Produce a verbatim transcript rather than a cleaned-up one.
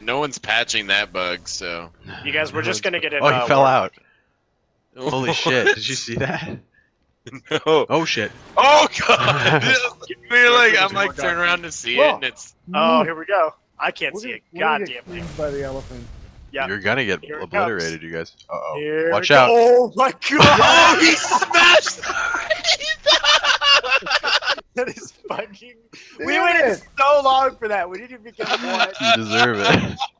No one's patching that bug, so. You guys, we're just gonna get it. Oh, he uh, fell work. out. Holy shit! Did you see that? No. Oh shit! Oh god! We're like, I'm like turn around to see it, and it's. Oh, here we go. I can't We're see gonna, it. we're God gonna get damn it. creamed by the elephant. Yeah. You're gonna get Here it obliterated, you guys. Uh oh. Here Watch it out! go- Oh my god! Oh, he smashed! That is fucking. We Damn waited it. so long for that. We didn't even get one. You deserve it.